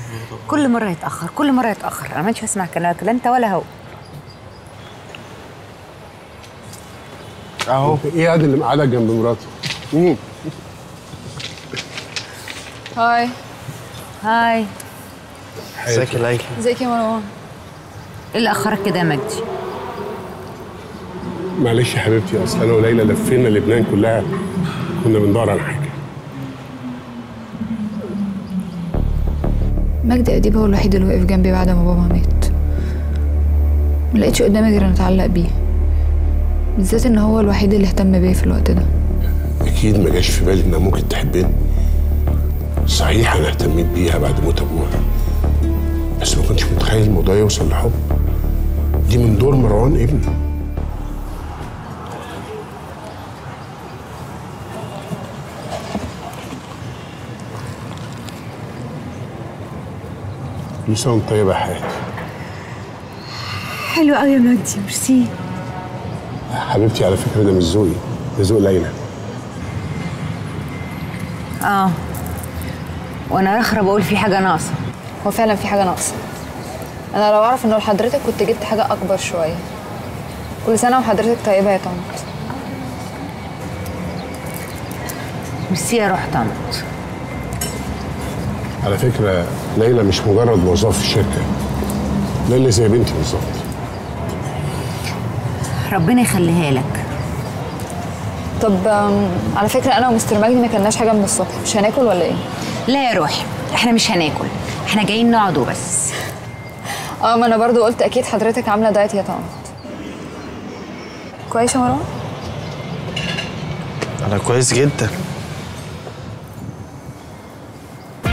كل مرة يتأخر كل مرة يتأخر، أنا ما عادش هسمع كلامك لا أنت ولا هو. أهو إيه هذا اللي مقعدك جنب مراته؟ هاي. هاي. ازيك يا ليلى؟ ازيك يا مروان؟ إيه اللي أخرك كده يا مجدي؟ معلش يا حبيبتي، أصل أنا وليلى لفينا لبنان كلها، كنا بندور على حاجة. مجدي أديب هو الوحيد اللي وقف جنبي بعد ما بابا مات. ملقتش قدامي غير إني أتعلق بيه، بالذات إن هو الوحيد اللي اهتم بيا في الوقت ده. أكيد ما جاش في بالي إنها ممكن تحبني. صحيح أنا اهتميت بيها بعد موت أبوها، بس ما كنتش متخيل الموضوع يوصل لحب. دي من دور مروان ابني. كل سنة وأنت طيبة يا حياتي. حلو قوي يا مجدي، ميرسي. حبيبتي على فكرة ده مش ذوقي، ده ذوق ليلى. وأنا رخرة بقول في حاجة ناقصة. هو فعلا في حاجة ناقصة. أنا لو أعرف إنه لحضرتك كنت جبت حاجة أكبر شوية. كل سنة وحضرتك طيبة يا طنط. ميرسي يا روح طنط. على فكرة ليلى مش مجرد موظفة في الشركة، ليلى زي بنتي بالظبط. ربنا يخليها لك. طب على فكرة أنا ومستر مجدي ما كلناش حاجة من الصبح، مش هناكل ولا إيه؟ لا يا روحي، إحنا مش هناكل، إحنا جايين نقعد وبس. ما أنا برضو قلت أكيد حضرتك عاملة دايت يا طنط. كويس يا مروان؟ انا كويس جدا.